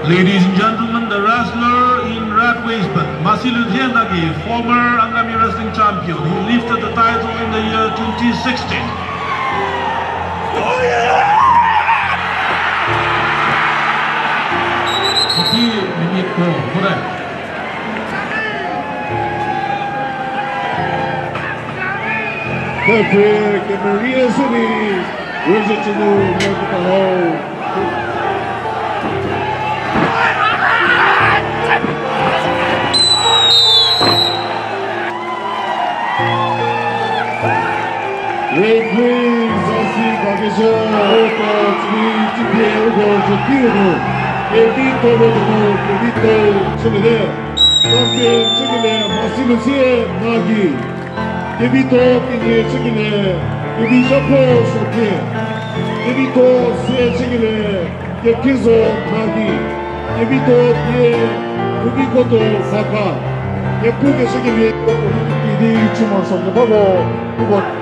Ladies and gentlemen, the wrestler in red waistband, Mhasilhusie Nagi, former Angami wrestling champion. He lifted the title in the year 2016. Oh yeah! The pick in Marina City, Wizard to move, look at the hole. Red Queens, assim, gaguejando, de Diego, de Tiro, evito, evito, Jubilee, também Jubilee, Mhasilhusie Nagi, evito, Jubilee, evito, Jubilee, evito, Jubilee, Kizo Nagi, evito, evito, Saka, 예쁘게 Jubilee, 이리 주문 성공하고, 이거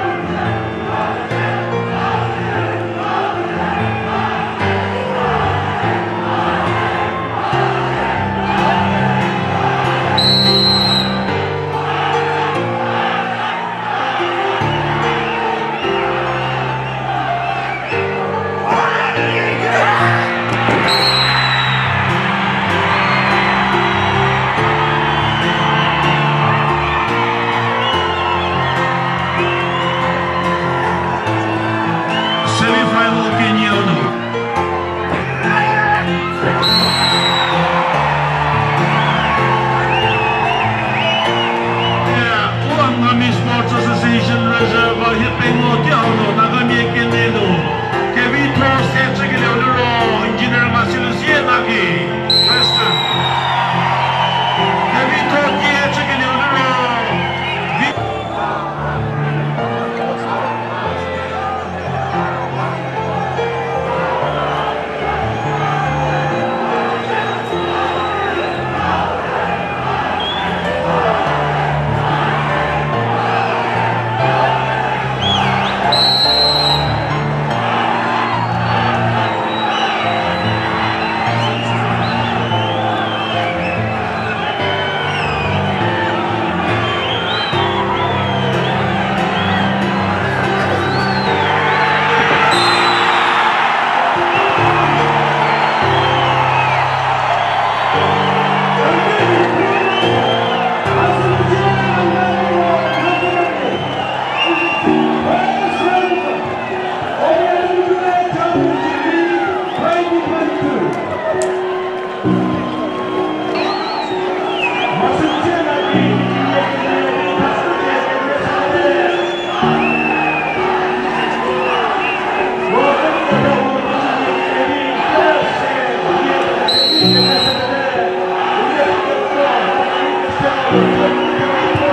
Mhasilhusie Nagi, Western. Heavy talk here, chicken in the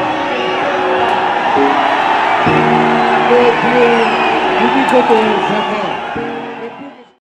Jubilee,